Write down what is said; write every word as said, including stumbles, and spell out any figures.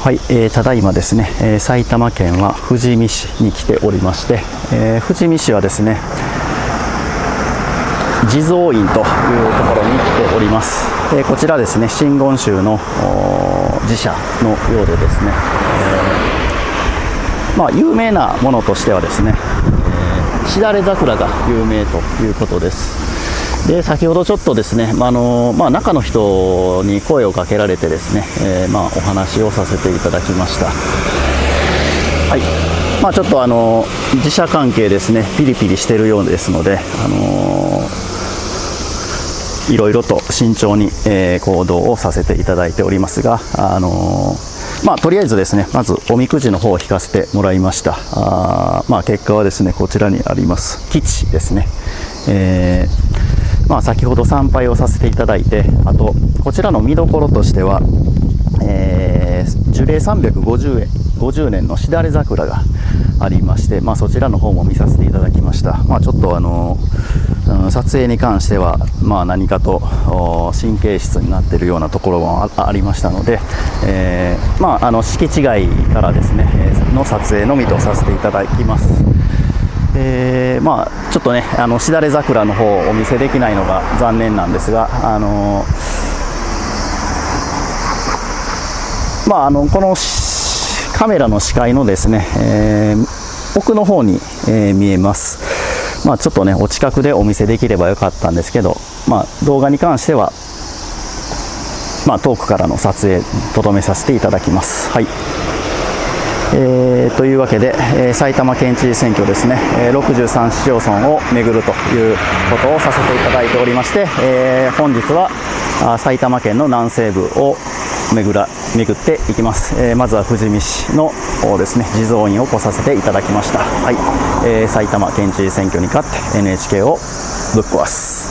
はい、えー、ただいまですね、えー、埼玉県は富士見市に来ておりまして、えー、富士見市はですね、地蔵院というところに来ております。えー、こちらですね、真言宗の寺社のようでですね、えー、まあ有名なものとしてはですね、えー、しだれ桜が有名ということです。で先ほどちょっとですね、まああのまあ、中の人に声をかけられてですね、えーまあ、お話をさせていただきました。はい、まあ、ちょっとあの自社関係ですね、ピリピリしているようですので、あのー、いろいろと慎重に、えー、行動をさせていただいておりますが、あのーまあ、とりあえずですね、まずおみくじの方を引かせてもらいました。あ、まあ、結果はですね、こちらにあります吉ですね。えーまあ、先ほど参拝をさせていただいて、あとこちらの見どころとしては、えー、樹齢さんびゃくごじゅうねんのしだれ桜がありまして、まあ、そちらの方も見させていただきました。まあ、ちょっとあの、うん、撮影に関しては、まあ、何かと神経質になっているようなところも あ, ありましたので、えーまあ、あの敷地外からですねの撮影のみとさせていただきます。えーまあ、ちょっとね、あのしだれ桜の方をお見せできないのが残念なんですが、あのーまあ、あのこのカメラの視界のですね、えー、奥の方に、えー、見えます。まあ、ちょっとねお近くでお見せできればよかったんですけど、まあ、動画に関しては、まあ、遠くからの撮影とどめさせていただきます。はい、えー、というわけで、えー、埼玉県知事選挙ですね、えー、ろくじゅうさん市町村を巡るということをさせていただいておりまして、えー、本日はあ埼玉県の南西部を巡ら巡っていきます。えー、まずは富士見市のですね地蔵院を来させていただきました。はい、えー、埼玉県知事選挙に勝って エヌエイチケー をぶっ壊す。